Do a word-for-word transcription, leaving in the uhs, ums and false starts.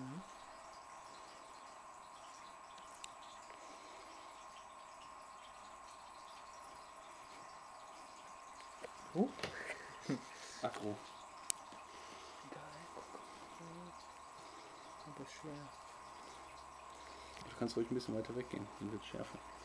Mhm. Oh. Aggro. Geil, guck. Aber schwer. Du kannst ruhig ein bisschen weiter weggehen, dann wird es schärfer.